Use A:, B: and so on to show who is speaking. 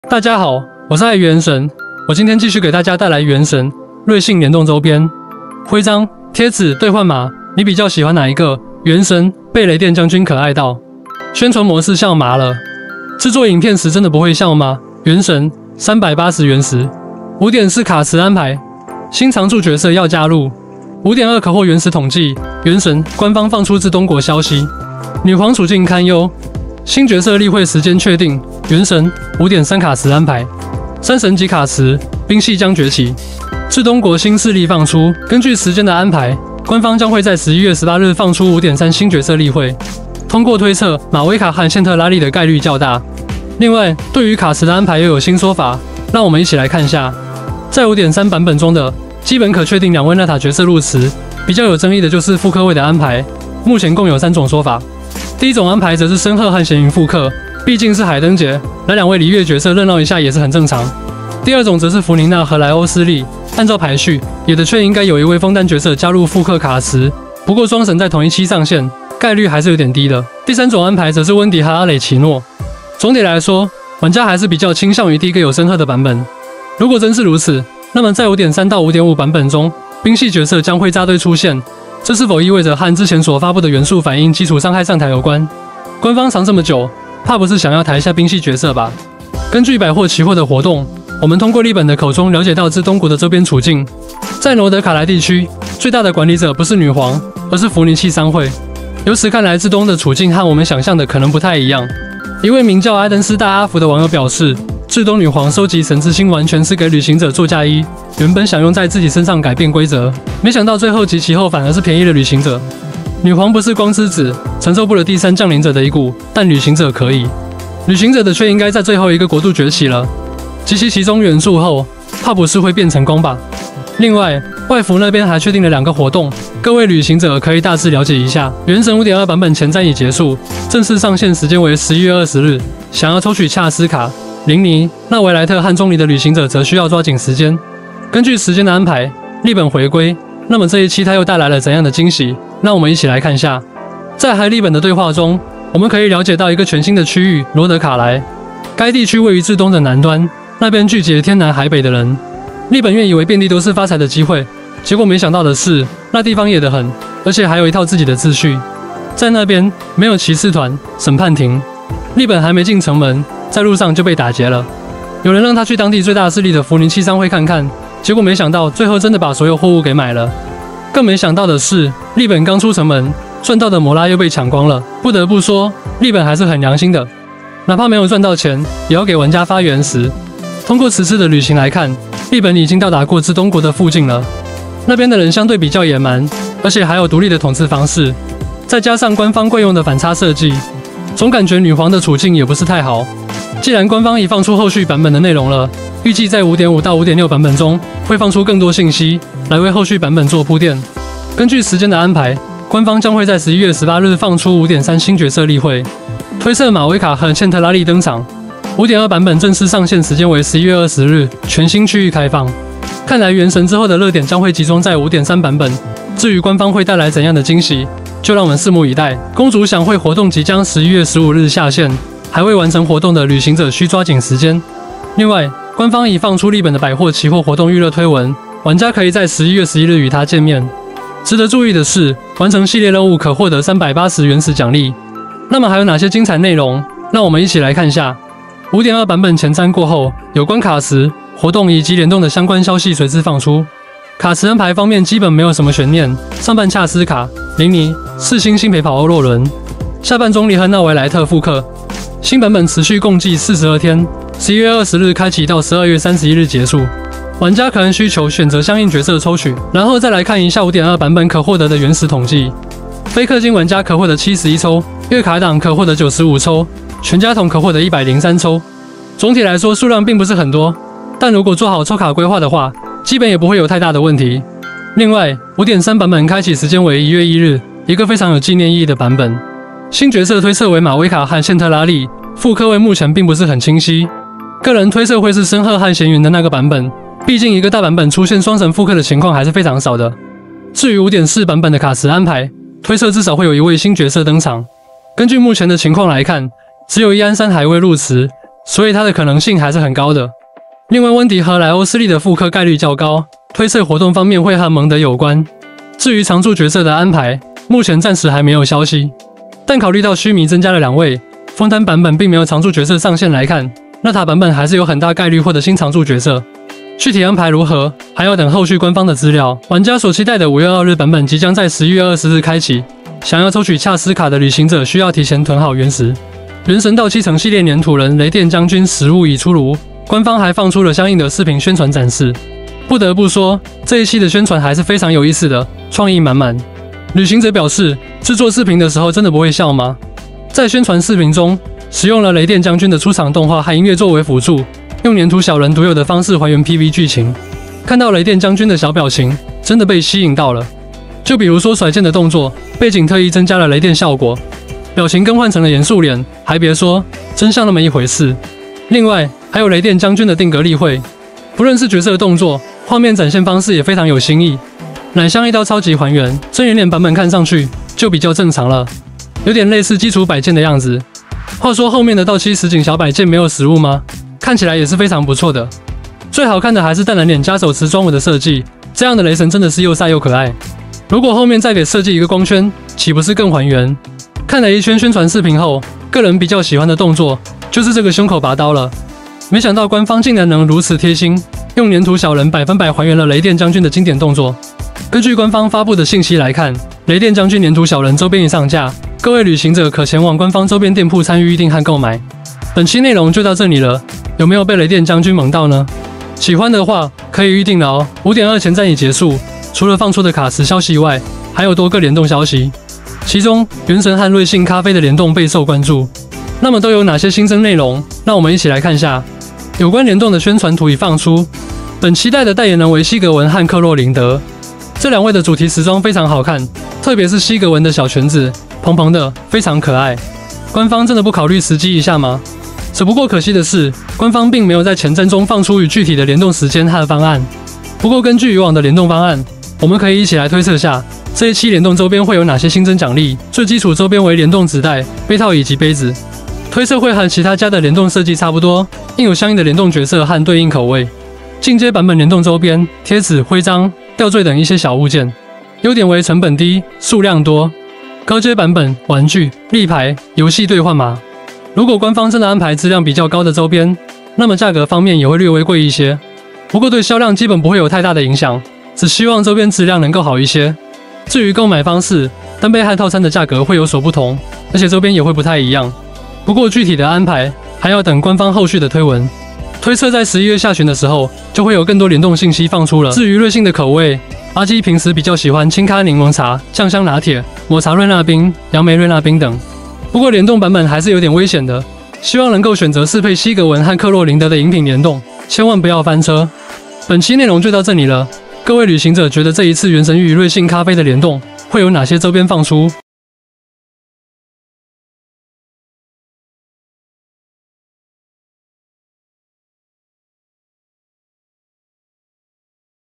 A: 大家好，我是爱原神，我今天继续给大家带来原神瑞幸联动周边徽章、贴纸、兑换码，你比较喜欢哪一个？原神被雷电将军可爱到，宣传模式笑麻了，制作影片时真的不会笑吗？原神380原石，5.4是卡池安排，新常驻角色要加入，5.2可获原石统计。原神官方放出自东国消息，女皇处境堪忧，新角色例会时间确定。原神5.3卡池安排，3神级卡池，冰系将崛起。至东国新势力放出，根据时间的安排，官方将会在11月18日放出5.3新角色例会。通过推测，马维卡和宪特拉利的概率较大。另外，对于卡池的安排又有新说法，让我们一起来看下。在5.3版本中的基本可确定2位纳塔角色入池，比较有争议的就是复刻位的安排，目前共有3种说法。第一种安排则是申鹤和咸云复刻，毕竟是海灯节，来2位璃月角色热闹一下也是很正常。第二种则是弗宁娜和莱欧斯利，按照排序，也的确应该有一位枫丹角色加入复刻卡池，不过双神在同一期上线，概率还是有点低的。第三种安排则是温迪和阿雷奇诺。总体来说，玩家还是比较倾向于第一个有申鹤的版本。如果真是如此，那么在5.3到5.5版本中，冰系角色将会扎堆出现，这是否意味着和之前所发布的元素反应基础伤害上台有关？官方藏这么久，怕不是想要抬一下冰系角色吧？根据百货期货的活动，我们通过利本的口中了解到至东国的周边处境。在罗德卡莱地区，最大的管理者不是女皇，而是弗尼契商会。由此看来，至东的处境和我们想象的可能不太一样。一位名叫埃登斯大阿福的网友表示，至东女皇收集神之心完全是给旅行者做嫁衣，原本想用在自己身上改变规则，没想到最后及其后反而是便宜了旅行者。女皇不是光之子，承受不了第3降临者的遗骨，但旅行者可以。旅行者的却应该在最后一个国度崛起了，集齐其中元素后，怕不是会变成功吧？另外，外服那边还确定了2个活动，各位旅行者可以大致了解一下。原神5.2版本前瞻已结束，正式上线时间为11月20日。想要抽取恰斯卡、林尼、纳维莱特和钟离的旅行者则需要抓紧时间。根据时间的安排，利本回归，那么这一期它又带来了怎样的惊喜？让我们一起来看下。在和利本的对话中，我们可以了解到一个全新的区域——罗德卡莱。该地区位于至东的南端，那边聚集了天南海北的人。利本原以为遍地都是发财的机会，结果没想到的是，那地方野得很，而且还有一套自己的秩序。在那边没有骑士团、审判庭。利本还没进城门，在路上就被打劫了。有人让他去当地最大势力的弗尼契商会看看，结果没想到最后真的把所有货物给买了。更没想到的是，利本刚出城门，赚到的摩拉又被抢光了。不得不说，利本还是很良心的，哪怕没有赚到钱，也要给玩家发原石。通过此次的旅行来看，利本已经到达过至东国的附近了。那边的人相对比较野蛮，而且还有独立的统治方式，再加上官方惯用的反差设计，总感觉女皇的处境也不是太好。既然官方已放出后续版本的内容了，预计在5.5到5.6版本中会放出更多信息，来为后续版本做铺垫。根据时间的安排，官方将会在11月18日放出5.3新角色例会，推测马维卡和宪特拉利登场。5.2版本正式上线时间为11月20日，全新区域开放。看来原神之后的热点将会集中在5.3版本。至于官方会带来怎样的惊喜，就让我们拭目以待。公主想会活动即将11月15日下线，还未完成活动的旅行者需抓紧时间。另外，官方已放出利本的百货期货活动预热推文，玩家可以在11月11日与他见面。值得注意的是，完成系列任务可获得380原始奖励。那么还有哪些精彩内容？让我们一起来看下。5.2版本前瞻过后，有关卡池、活动以及联动的相关消息随之放出。卡池安排方面基本没有什么悬念，上半恰斯卡、林尼、4星新陪跑欧洛伦，下半钟离和纳维莱特复刻。新版本持续共计42天，11月20日开启到12月31日结束。玩家可能需求选择相应角色抽取，然后再来看一下5.2版本可获得的原始统计。非氪金玩家可获得71抽，月卡党可获得95抽，全家桶可获得103抽。总体来说数量并不是很多，但如果做好抽卡规划的话，基本也不会有太大的问题。另外 5.3 版本开启时间为1月1日，一个非常有纪念意义的版本。新角色推测为马维卡和宪特拉利，复刻位目前并不是很清晰，个人推测会是申鹤和咸云的那个版本，毕竟一个大版本出现双神复刻的情况还是非常少的。至于 5.4 版本的卡池安排，推测至少会有一位新角色登场。根据目前的情况来看，只有伊安山还未入池， 所以它的可能性还是很高的。另外，温迪和莱欧斯利的复刻概率较高，推测活动方面会和蒙德有关。至于常驻角色的安排，目前暂时还没有消息。但考虑到须弥增加了2位，枫丹版本并没有常驻角色上线来看，纳塔版本还是有很大概率获得新常驻角色。具体安排如何，还要等后续官方的资料。玩家所期待的5月2日版本即将在11月20日开启，想要抽取恰斯卡的旅行者需要提前囤好原石。原神到7层系列粘土人雷电将军实物已出炉，官方还放出了相应的视频宣传展示。不得不说，这一期的宣传还是非常有意思的，创意满满。旅行者表示，制作视频的时候真的不会笑吗？在宣传视频中，使用了雷电将军的出场动画和音乐作为辅助，用粘土小人独有的方式还原 PV 剧情。看到雷电将军的小表情，真的被吸引到了。就比如说甩剑的动作，背景特意增加了雷电效果，表情更换成了严肃脸，还别说，真像那么一回事。另外，还有雷电将军的定格例会，不论是角色动作、画面展现方式也非常有新意，乃像一刀超级还原。真人脸版本看上去就比较正常了，有点类似基础摆件的样子。话说后面的到期实景小摆件没有实物吗？看起来也是非常不错的。最好看的还是淡蓝脸加手持装尾的设计，这样的雷神真的是又飒又可爱。如果后面再给设计一个光圈，岂不是更还原？看了一圈宣传视频后，个人比较喜欢的动作就是这个胸口拔刀了。没想到官方竟然能如此贴心，用粘土小人100%还原了雷电将军的经典动作。根据官方发布的信息来看，雷电将军粘土小人周边已上架，各位旅行者可前往官方周边店铺参与预定和购买。本期内容就到这里了，有没有被雷电将军萌到呢？喜欢的话可以预定了哦。5点2前站已结束，除了放出的卡池消息外，还有多个联动消息，其中原神和瑞幸咖啡的联动备受关注。那么都有哪些新增内容？让我们一起来看下。有关联动的宣传图已放出，本期待的代言人为西格文和克洛琳德，这2位的主题时装非常好看，特别是西格文的小裙子，蓬蓬的，非常可爱。官方真的不考虑时机一下吗？只不过可惜的是，官方并没有在前瞻中放出与具体的联动时间和方案。不过根据以往的联动方案，我们可以一起来推测下这一期联动周边会有哪些新增奖励。最基础周边为联动纸袋、杯套以及杯子，推测会和其他家的联动设计差不多，应有相应的联动角色和对应口味。进阶版本联动周边、贴纸、徽章、吊坠等一些小物件，优点为成本低、数量多。高阶版本玩具、立牌、游戏兑换码。如果官方真的安排质量比较高的周边，那么价格方面也会略微贵一些。不过对销量基本不会有太大的影响，只希望周边质量能够好一些。至于购买方式，单杯和套餐的价格会有所不同，而且周边也会不太一样。不过具体的安排还要等官方后续的推文。推测在11月下旬的时候，就会有更多联动信息放出了。至于瑞幸的口味，阿基平时比较喜欢清咖柠檬茶、酱香拿铁、抹茶瑞纳冰、杨梅瑞纳冰等。不过联动版本还是有点危险的，希望能够选择适配西格文和克洛琳德的饮品联动，千万不要翻车。本期内容就到这里了，各位旅行者觉得这一次原神与瑞幸咖啡的联动会有哪些周边放出？